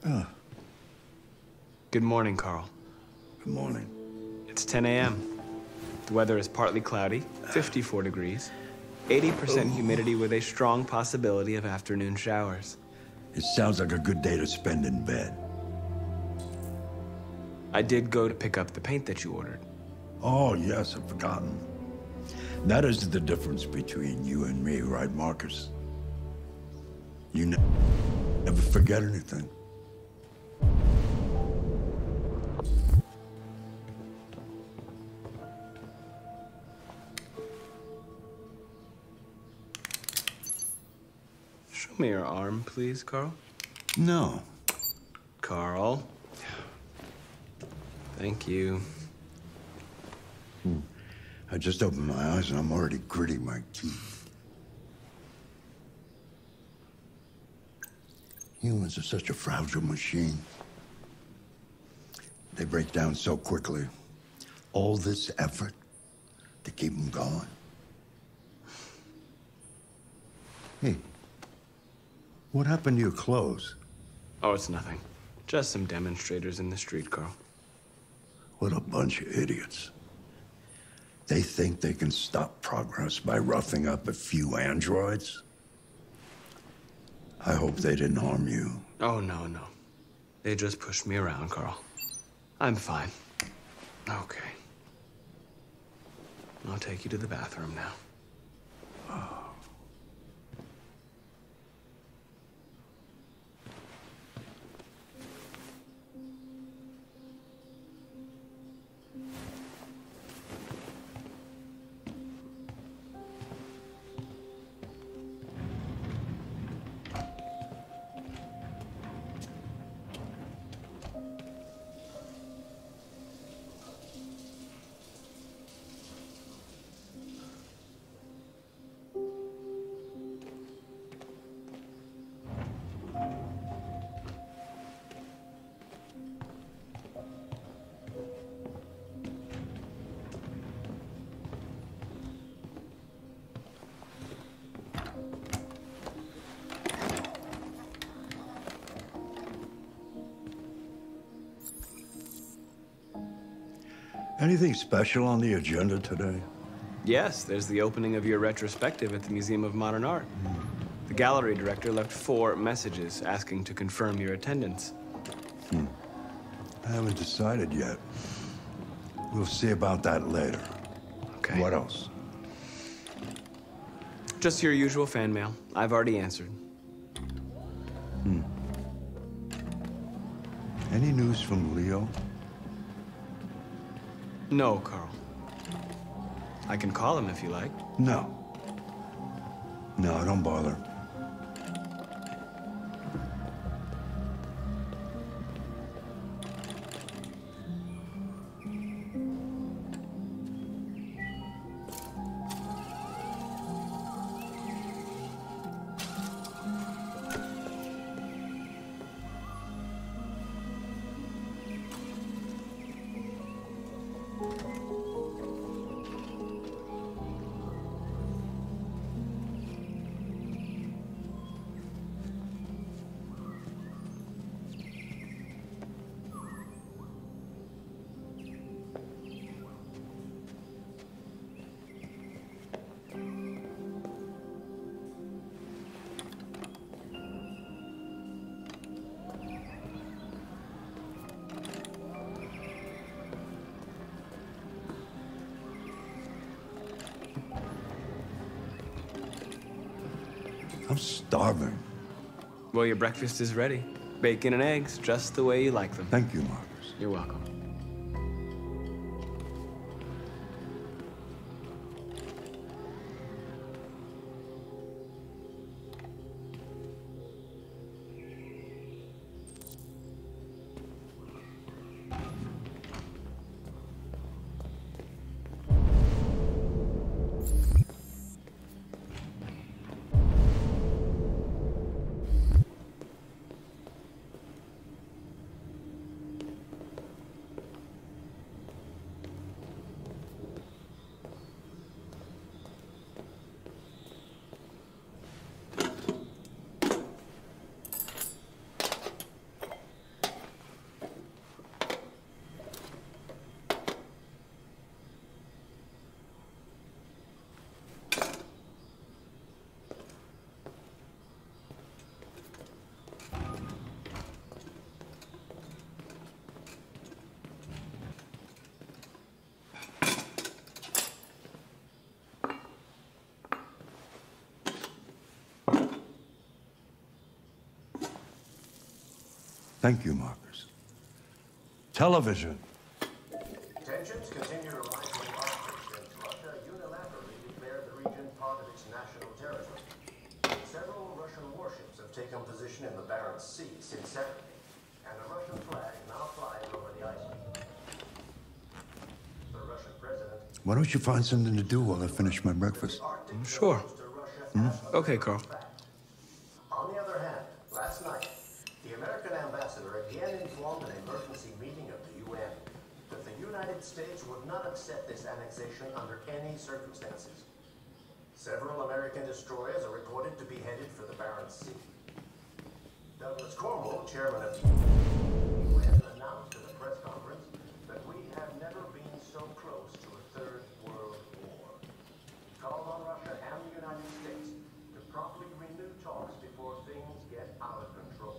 Oh, Good morning, Carl. good morning. It's 10 a.m. The weather is partly cloudy, 54 degrees, 80% humidity with a strong possibility of afternoon showers. It sounds like a good day to spend in bed. I did go to pick up the paint that you ordered. Oh, yes, I've forgotten. That is the difference between you and me, right, Marcus? You never forget anything. Show me your arm, please, Carl. No. Carl. Thank you. I just opened my eyes and I'm already gritting my teeth. Humans are such a fragile machine. They break down so quickly. All this effort to keep them going. Hey, what happened to your clothes? Oh, it's nothing. Just some demonstrators in the street, Carl. What a bunch of idiots. They think they can stop progress by roughing up a few androids? I hope they didn't harm you. Oh, no, no. They just pushed me around, Carl. I'm fine. Okay. I'll take you to the bathroom now. Anything special on the agenda today? Yes, there's the opening of your retrospective at the Museum of Modern Art. The gallery director left 4 messages asking to confirm your attendance. I haven't decided yet. We'll see about that later. Okay. What else? Just your usual fan mail. I've already answered. Any news from Leo? No, Carl. I can call him if you like. No. No, don't bother. I'm starving. Well, your breakfast is ready. Bacon and eggs, just the way you like them. Thank you, Marcus. You're welcome. Thank you, Marcus. Television. Tensions continue to rise in the Arctic since Russia unilaterally declared the region part of its national territory. Several Russian warships have taken position in the Barents Sea since Saturday, and a Russian flag now flies over the Iceland. The Russian president... Why don't you find something to do while I finish my breakfast? Sure. Okay, Carl. On the other hand, last night, the American ambassador again informed an emergency meeting of the UN that the United States would not accept this annexation under any circumstances. Several American destroyers are reported to be headed for the Barents Sea. Douglas Cornwall, chairman of the UN, announced at a press conference that we have never been so close to a third world war. He called on Russia and the United States to promptly renew talks before things get out of control.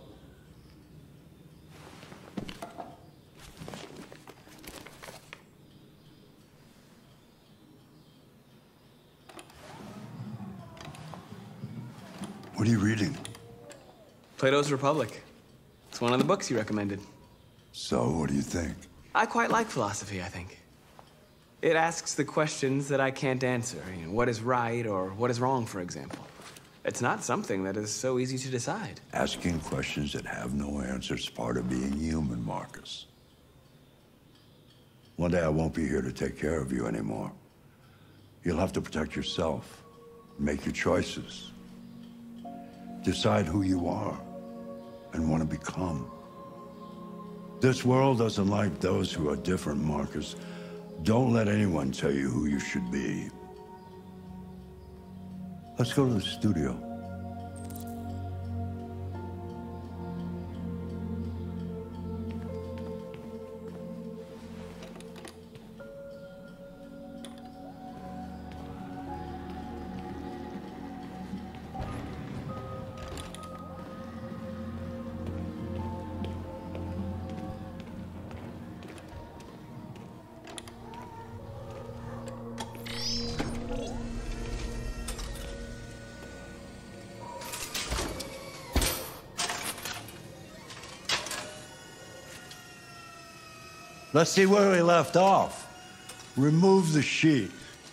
What are you reading? Plato's Republic. It's one of the books you recommended. So, what do you think? I quite like philosophy, I think. It asks the questions that I can't answer. You know, what is right or what is wrong, for example. It's not something that is so easy to decide. Asking questions that have no answer is part of being human, Marcus. One day I won't be here to take care of you anymore. You'll have to protect yourself, make your choices, decide who you are and want to become. This world doesn't like those who are different, Marcus. Don't let anyone tell you who you should be. Let's go to the studio. Let's see where we left off. Remove the sheet.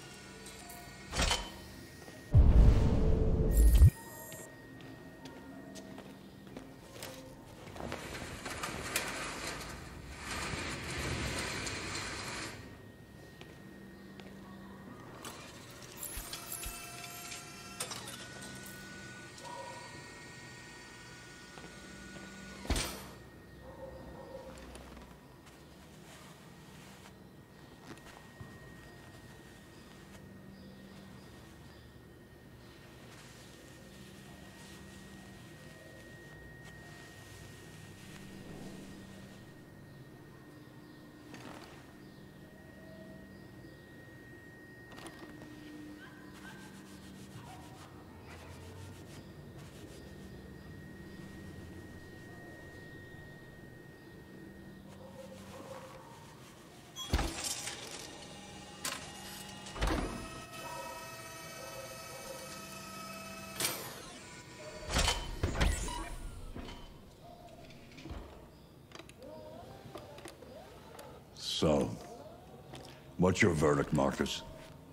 So, what's your verdict, Marcus?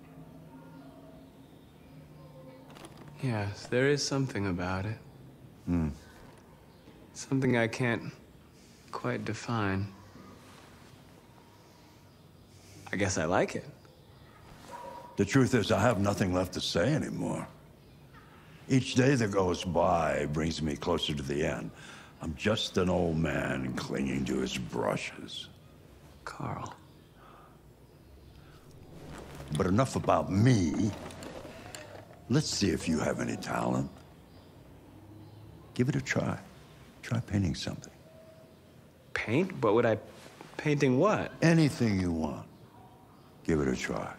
Yes, there is something about it. Something I can't quite define. I guess I like it. The truth is, I have nothing left to say anymore. Each day that goes by brings me closer to the end. I'm just an old man clinging to his brushes. Carl. But enough about me. Let's see if you have any talent. Give it a try. Try painting something. Paint? But would I... Painting what? Anything you want. Give it a try.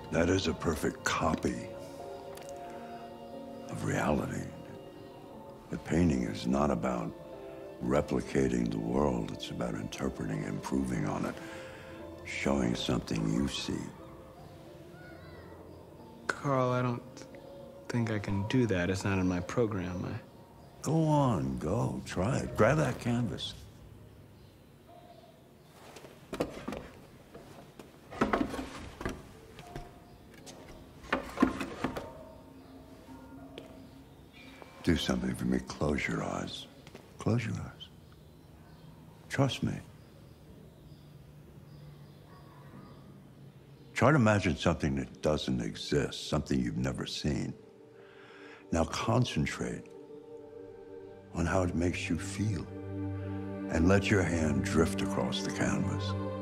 That is a perfect copy of reality. But painting is not about replicating the world. It's about interpreting, improving on it, showing something you see. Carl, I don't think I can do that. It's not in my program. Go on, go. Try it. Grab that canvas. Do something for me. Close your eyes. Close your eyes. Trust me. Try to imagine something that doesn't exist, something you've never seen. Now concentrate on how it makes you feel, and let your hand drift across the canvas.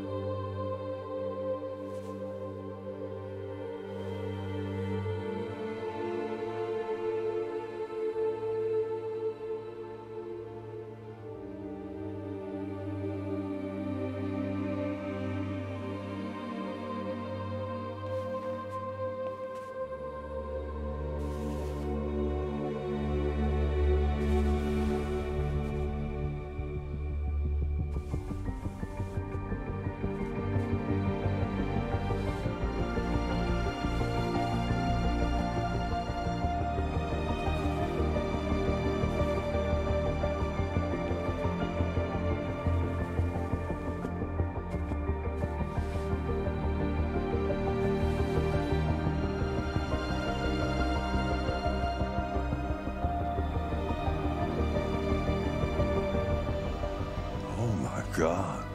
God.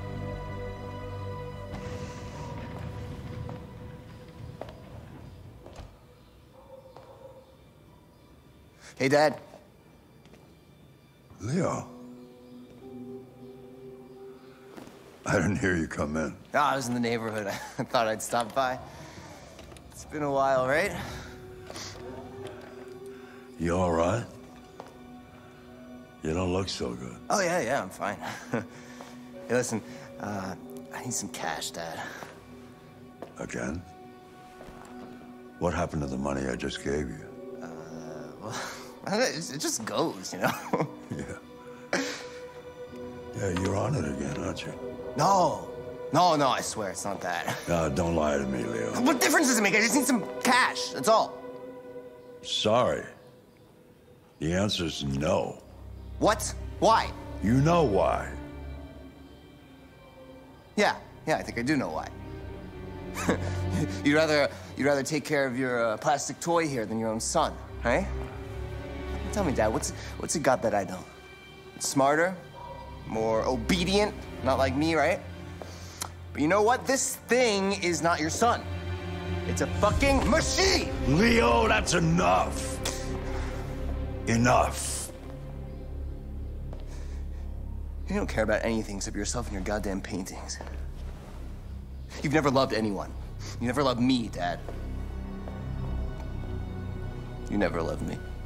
Hey, Dad. Leo. I didn't hear you come in. Oh, I was in the neighborhood. I thought I'd stop by. It's been a while, right? You all right? You don't look so good. Oh, yeah, I'm fine. Hey, listen, I need some cash, Dad. Again? What happened to the money I just gave you? Well, it just goes, you know? Yeah. Yeah, you're on it again, aren't you? No, I swear it's not that. Don't lie to me, Leo. What difference does it make? I just need some cash, that's all. Sorry. The answer's no. What? Why? You know why. Yeah, I think I do know why. You'd rather take care of your plastic toy here than your own son, right? Tell me, Dad, what's it got that I don't? Smarter, more obedient, not like me, right? But you know what? This thing is not your son. It's a fucking machine! Leo, that's enough. Enough. You don't care about anything except yourself and your goddamn paintings. You've never loved anyone. You never loved me, Dad. You never loved me.